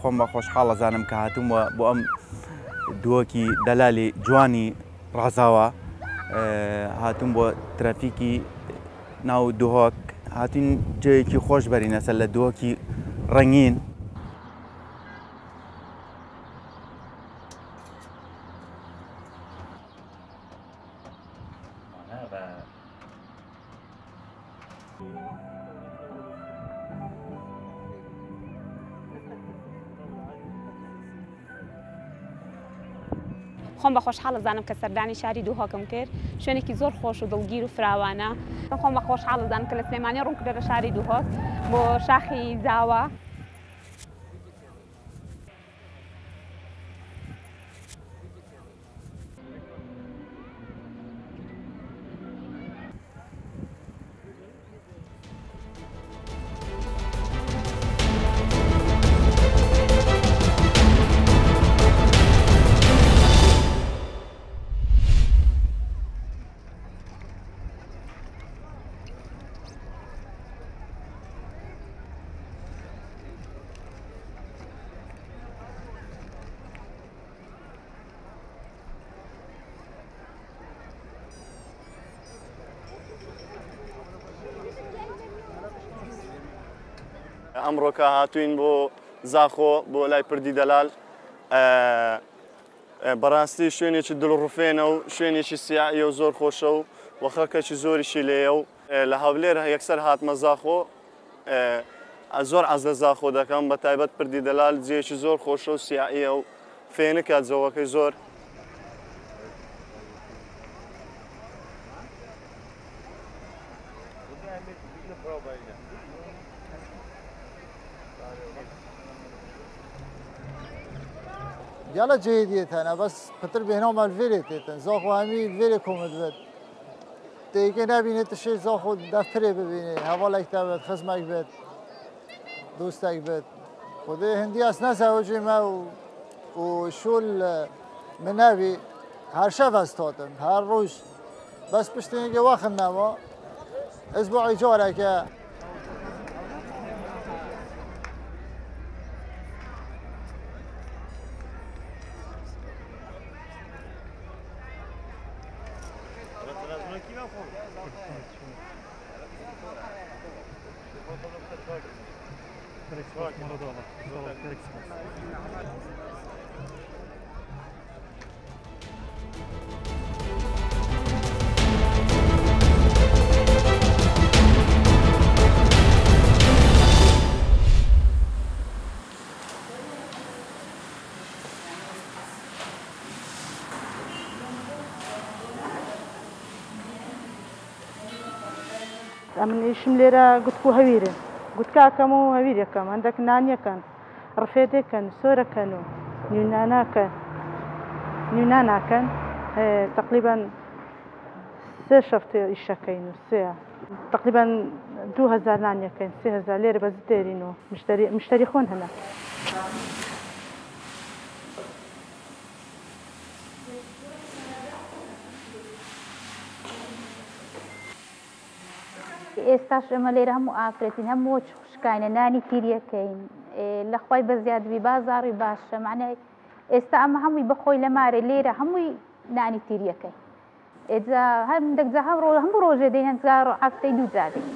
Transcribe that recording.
خۆم بە خۆشحاڵە زانم کە هاتوومە بۆ ئەم دووەکی دەلالی جوانی ڕازاوە هاتووم بۆ ترافیکی ناو دوهۆک هاتوین جەیەکی خۆش بەرینە سەر لە دووەکی ڕەنگین خۆم بە خۆشحاڵە زانم کە سەردانی شاری دووهۆکم کرد شوێنێکی زۆر خۆش و دڵگیر و فراوانە خۆم بە خۆشحاڵە زانم کە لە سلێمانی ڕوون کردە شاری دووهۆک بۆ شاخی زاوە ئەمڕۆکە هاتوین بۆ زاخۆ بۆ لای پردی دەلال بەڕاستی شوێنێکی دڵڕوفێنە و شوێنێکی سیاحیە و زۆر خۆشە و وەخەکەکی زۆریشی لێیە و لە هەولێر یەکسەر هاتمە زاخۆ زۆر ئەز لە زاخۆ دەکەم بە تایبەت پردی دەلال جێیەکی زۆر خۆشە و سیاحیە و فێنە کات جەوەکەی زۆر يلا جيديت انا بس بتر بينهم الفيريتيتن زاخو همي الفيري كومد بد تيجي نبينت الشيء زاخو دفتري ببيني هوا كتابت خصمك بد دوستك بد خدي هندي اسنا زوجي ما وشول من نبي هر شب استاتم هر روز بس بشتيجي واخد نما اسبوع اجاره که من ئیشم لێرە گوتکو هەویرن گوتکاکەم و هەویرەکەم هەندێک نانیەکەن ڕفێدەکەن سۆرەکەن و نیوناناکەن تقریبا سێ شەفتێ ئیشەکەین و سێ تقریبا 2000 نانیەکەین 3000 لێرە بەز دێرین و مشتری خۆن هەنا ئێستاش ئەمە لێرە هەموو ئافرەتین هەموو خوشکینە نانی تیریەکەین لە خۆی بەزیادبی بازاڕی باشە معنای ئێستا ئەمە هەمووی بەخۆی لە مارە لێرە هەمووی نانی تیریەکەی ئێجا هەندێکجا هەموو ڕۆژێ دەین هەنجار هەفتەی دوو جادەین